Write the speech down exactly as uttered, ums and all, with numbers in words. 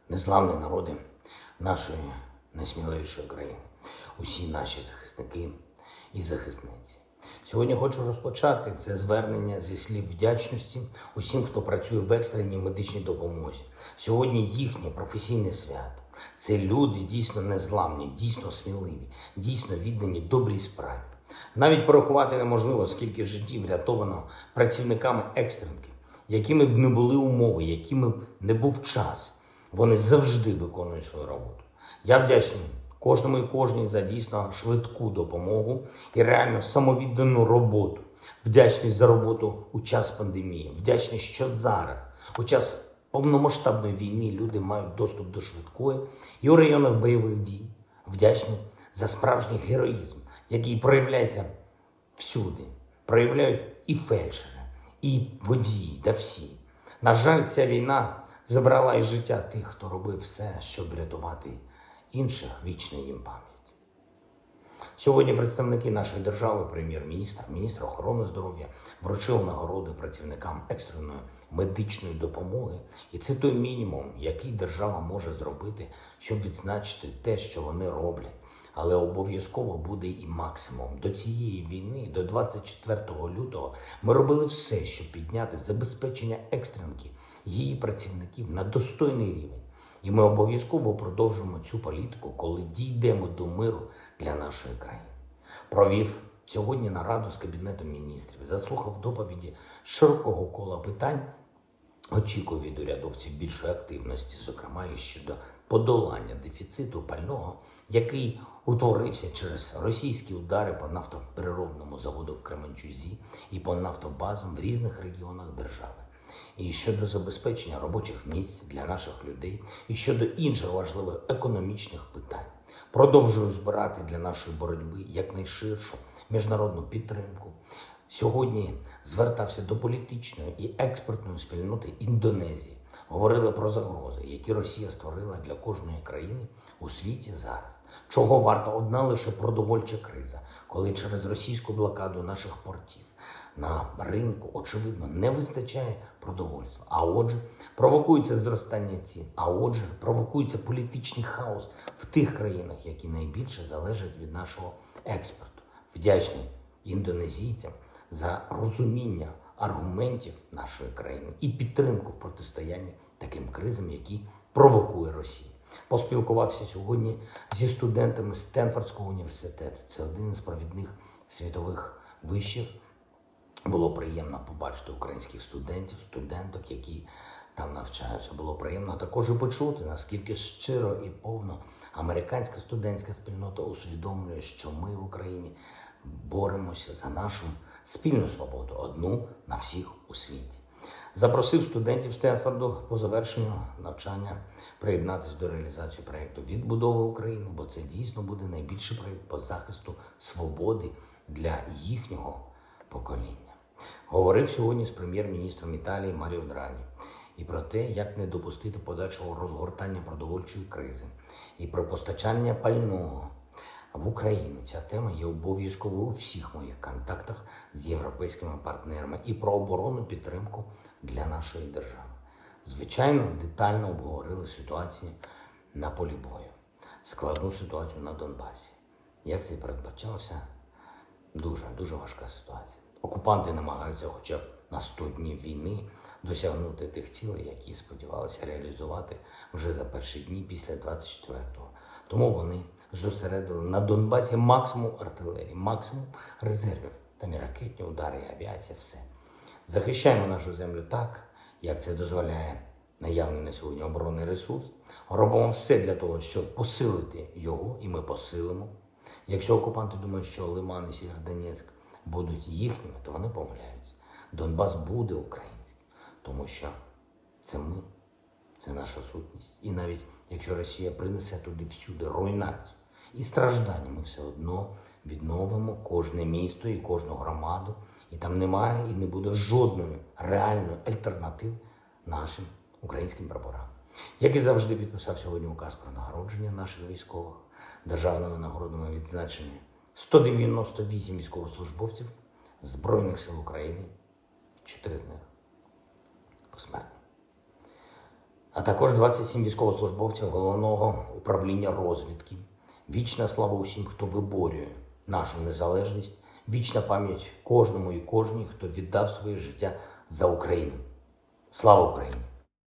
незламні народи нашої найсміливішої країни, усі наші захисники і захисниці. Сьогодні хочу розпочати це звернення зі слів вдячності усім, хто працює в екстреній медичній допомозі. Сьогодні їхнє професійне свято. Це люди дійсно незламні, дійсно сміливі, дійсно віддані добрій справі. Навіть порахувати неможливо, скільки життів врятовано працівниками екстренки, якими б не були умови, якими б не був час. Вони завжди виконують свою роботу. Я вдячний кожному і кожній за дійсно швидку допомогу і реально самовіддану роботу. Вдячний за роботу у час пандемії. Вдячний, що зараз, у час повномасштабної війни, люди мають доступ до швидкої і у районах бойових дій. Вдячний за справжній героїзм, який проявляється всюди. Проявляють і фельдшери, і водії, та всі. На жаль, ця війна забрала із життя тих, хто робив все, щоб врятувати інших, вічна їм пам'ять. Сьогодні представники нашої держави, прем'єр-міністр, міністр охорони здоров'я, вручили нагороди працівникам екстреної медичної допомоги. І це той мінімум, який держава може зробити, щоб відзначити те, що вони роблять. Але обов'язково буде і максимум. До цієї війни, до двадцять четвертого лютого, ми робили все, щоб підняти забезпечення екстренки, її працівників на достойний рівень. І ми обов'язково продовжимо цю політику, коли дійдемо до миру для нашої країни. Провів сьогодні нараду з Кабінетом міністрів, заслухав доповіді широкого кола питань, очікую від урядовців більшої активності, зокрема і щодо подолання дефіциту пального, який утворився через російські удари по нафтопереробному заводу в Кременчузі і по нафтобазам в різних регіонах держави. І щодо забезпечення робочих місць для наших людей, і щодо інших важливих економічних питань. Продовжую збирати для нашої боротьби якнайширшу міжнародну підтримку. Сьогодні звертався до політичної і експертної спільноти Індонезії. Говорили про загрози, які Росія створила для кожної країни у світі зараз. Чого варта одна лише продовольча криза, коли через російську блокаду наших портів на ринку, очевидно, не вистачає продовольства. А отже, провокується зростання цін. А отже, провокується політичний хаос в тих країнах, які найбільше залежать від нашого експорту. Вдячний індонезійцям за розуміння аргументів нашої країни і підтримку в протистоянні таким кризам, які провокує Росія. Поспілкувався сьогодні зі студентами Стенфордського університету. Це один із провідних світових вишів. Було приємно побачити українських студентів, студенток, які там навчаються. Було приємно також і почути, наскільки щиро і повно американська студентська спільнота усвідомлює, що ми в Україні боремося за нашу спільну свободу, одну на всіх у світі. Запросив студентів Стенфорду по завершенню навчання приєднатися до реалізації проєкту відбудови України, бо це дійсно буде найбільший проєкт по захисту свободи для їхнього покоління. Говорив сьогодні з прем'єр-міністром Італії Маріо Драгі і про те, як не допустити подальшого розгортання продовольчої кризи, і про постачання пального в Україну. Ця тема є обов'язковою у всіх моїх контактах з європейськими партнерами, і про оборонну підтримку для нашої держави. Звичайно, детально обговорили ситуацію на полі бою, складну ситуацію на Донбасі. Як це передбачалося, дуже, дуже важка ситуація. Окупанти намагаються хоча б на сто днів війни досягнути тих цілей, які сподівалися реалізувати вже за перші дні після двадцять четвертого. Тому вони зосередили на Донбасі максимум артилерії, максимум резервів. Там і ракетні удари, і авіація, все. Захищаємо нашу землю так, як це дозволяє наявний на сьогодні оборонний ресурс. Робимо все для того, щоб посилити його, і ми посилимо. Якщо окупанти думають, що Лиман і Сєвєродонецьк будуть їхніми, то вони помиляються. Донбас буде українським, тому що це ми, це наша сутність. І навіть якщо Росія принесе туди всюди руйнацію і страждання, ми все одно відновимо кожне місто і кожну громаду. І там немає і не буде жодної реальної альтернативи нашим українським прапорам. Як і завжди, підписав сьогодні указ про нагородження наших військових, державними нагородами відзначені сто дев'яносто вісім військовослужбовців Збройних сил України, чотири з них посмертно. а також двадцять сім військовослужбовців Головного управління розвідки. Вічна слава усім, хто виборює нашу незалежність, вічна пам'ять кожному і кожній, хто віддав своє життя за Україну. Слава Україні!